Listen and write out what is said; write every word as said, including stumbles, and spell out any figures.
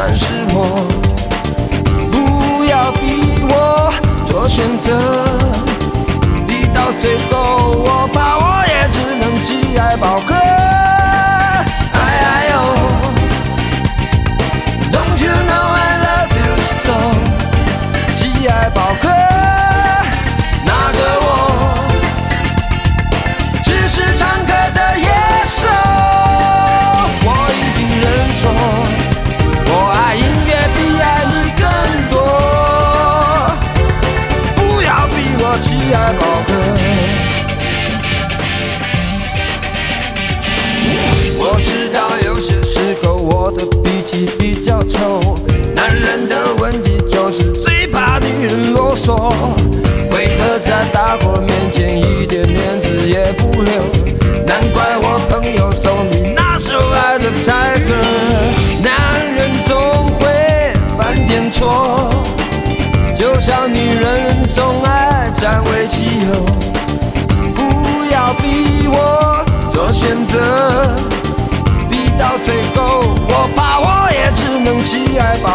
算是我。不要逼我做选择，逼到最后，我怕我也只能弃爱保科。哎哎呦 ，Don't you know I love you so？ 弃爱保科，那个我只是唱歌的野兽。我已经认错，我爱音乐比爱你更多。不要逼我弃爱保科。我知道有些时候我的脾气比较臭，男人的问题就是最怕女人啰嗦，为何在大伙面前一点面子也不留？难怪我朋友送你那首爱的泰歌。男人总会犯点错，就像女人总爱占为己有。不要逼我做选择，逼到最后，我怕我也只能弃爱保